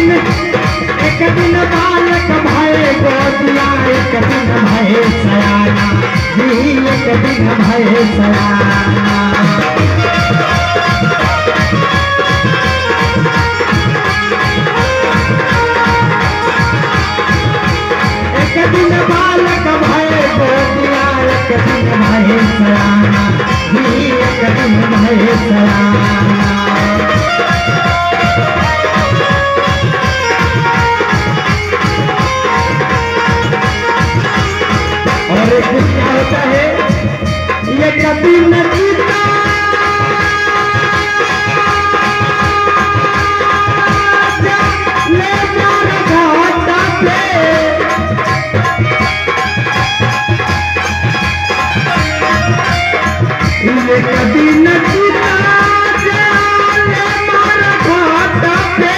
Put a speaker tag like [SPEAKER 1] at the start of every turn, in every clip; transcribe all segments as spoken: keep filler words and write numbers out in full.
[SPEAKER 1] दिन एक दिन बालक भय गोदिया एक दिन भय सयाना जी एक दिन भय सयाना एक दिन बालक भय गोदिया एक दिन भय सयाना जी एक दिन भय सयाना और एक दिन क्या होता है ये कभी न जीता ले मारा घाटा पे ये कभी न जीता ले मारा घाटा पे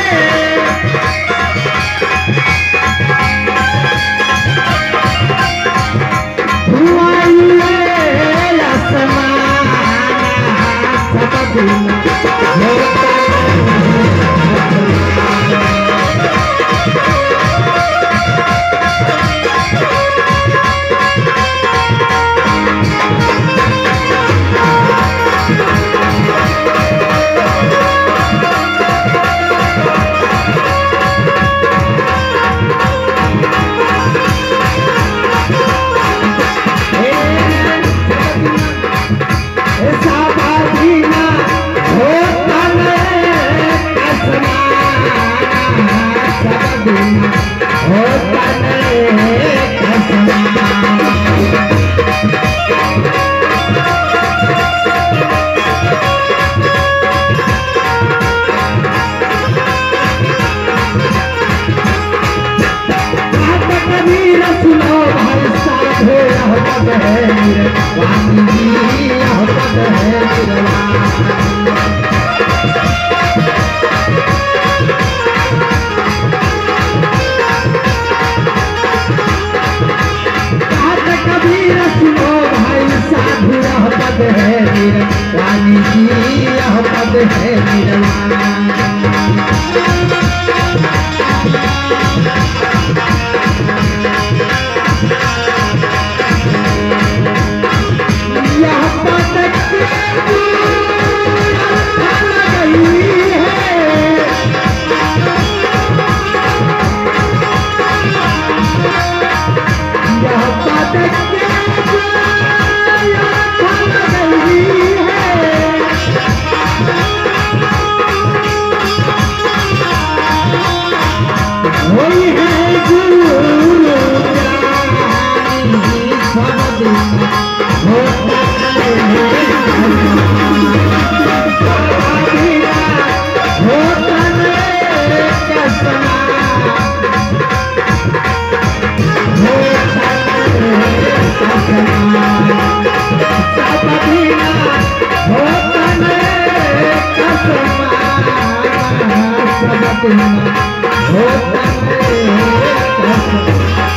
[SPEAKER 1] रानी की यह पद है यह पद यह पद होता है